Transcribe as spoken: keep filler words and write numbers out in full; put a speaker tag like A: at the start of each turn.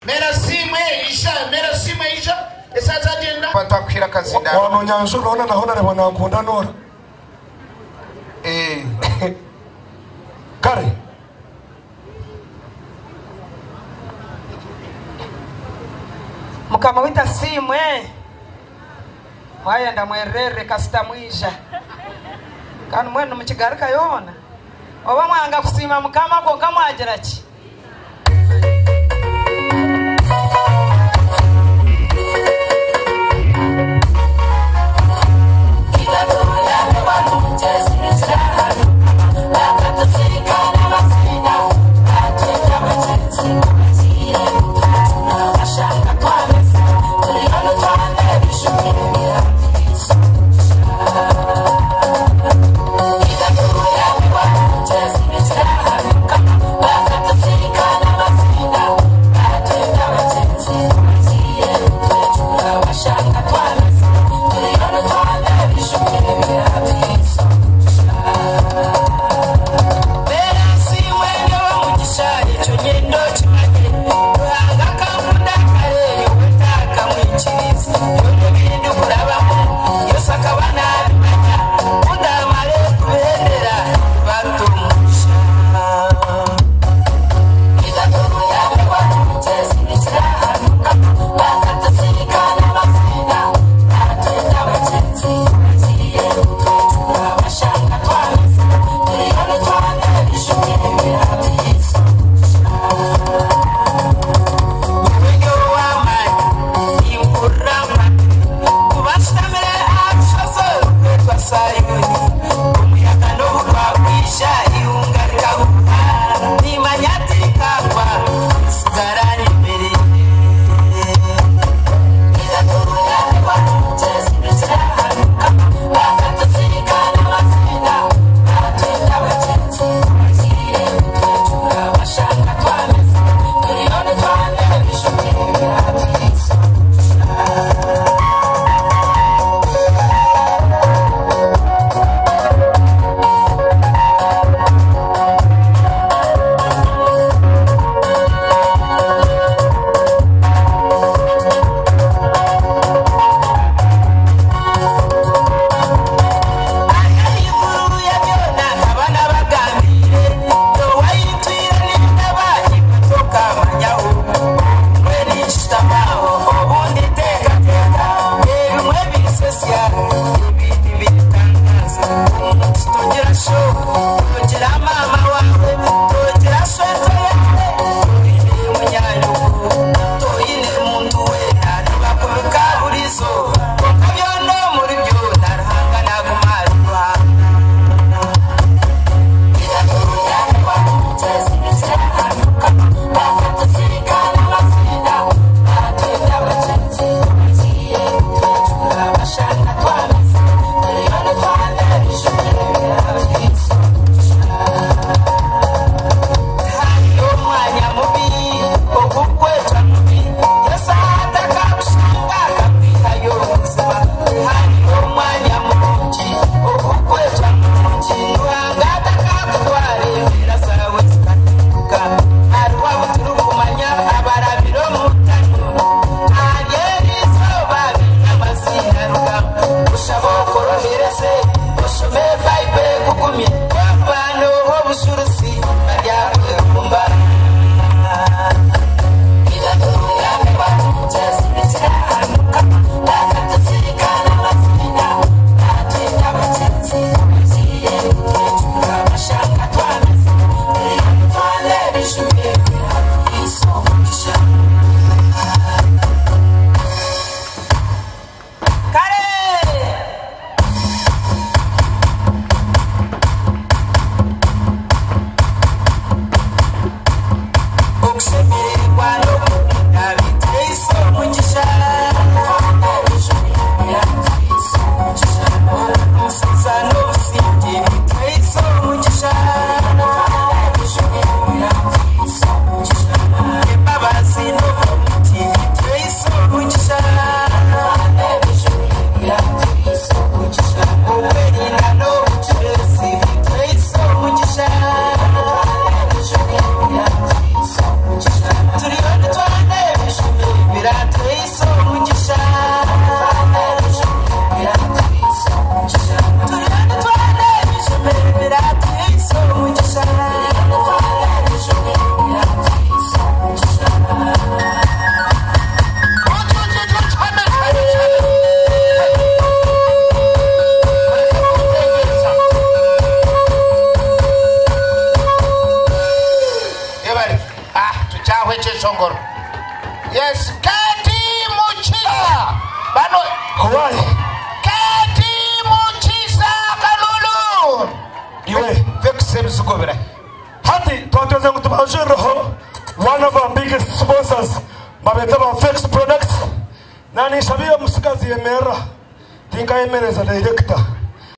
A: mera simwe isha mera simwe isha esaza genda patakwira kazinda
B: wano nyanjo nona naho narebona nkunda nora
A: eh
B: kare
C: mukama wita simwe haya ndamwerere kasita mwisha kandi mwene mukigaruka yona oba mwanga kusima mukama ko kamwagira ki
D: Just
A: weche shongoro. Yes, kati muchisa. Bano
B: Hawaii.
A: Kati muchisa kalulu.
B: Iwe.
A: Vexe mzugobera.
B: Hati twatweza kutubashiraho one of our biggest sponsors. Mabetaba Fix Products. Nani shabia musikazi yemera. Tinga yemereza director.